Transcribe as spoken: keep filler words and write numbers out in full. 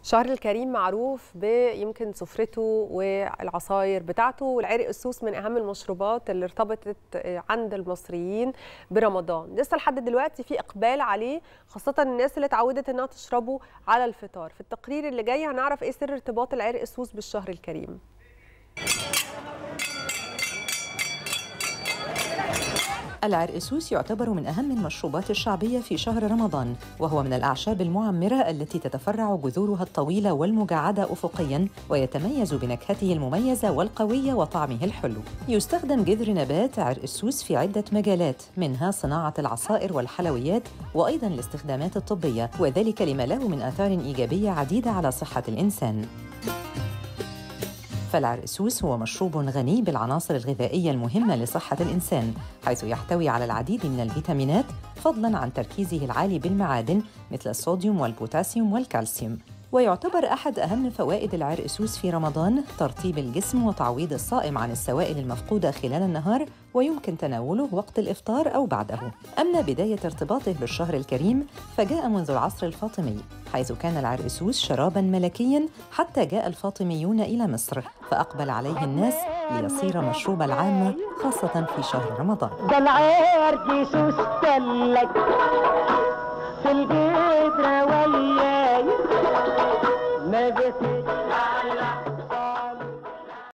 الشهر الكريم معروف بيمكن سفرته والعصاير بتاعته، والعرق السوس من أهم المشروبات اللي ارتبطت عند المصريين برمضان. لسه لحد دلوقتي في إقبال عليه، خاصة الناس اللي اتعودت إنها تشربه على الفطار. في التقرير اللي جاي هنعرف إيه سر ارتباط العرق السوس بالشهر الكريم. العرقسوس يعتبر من أهم المشروبات الشعبية في شهر رمضان، وهو من الأعشاب المعمرة التي تتفرع جذورها الطويلة والمجعدة أفقياً، ويتميز بنكهته المميزة والقوية وطعمه الحلو. يستخدم جذر نبات عرقسوس في عدة مجالات، منها صناعة العصائر والحلويات، وأيضاً الاستخدامات الطبية، وذلك لما له من آثار إيجابية عديدة على صحة الإنسان. فالعرقسوس هو مشروب غني بالعناصر الغذائية المهمة لصحة الإنسان، حيث يحتوي على العديد من الفيتامينات، فضلاً عن تركيزه العالي بالمعادن مثل الصوديوم والبوتاسيوم والكالسيوم. ويعتبر أحد أهم فوائد العرقسوس في رمضان ترطيب الجسم وتعويض الصائم عن السوائل المفقودة خلال النهار، ويمكن تناوله وقت الإفطار أو بعده. أما بداية ارتباطه بالشهر الكريم فجاء منذ العصر الفاطمي، حيث كان العرقسوس شراباً ملكياً حتى جاء الفاطميون إلى مصر، فأقبل عليه الناس ليصير مشروب العامة خاصة في شهر رمضان.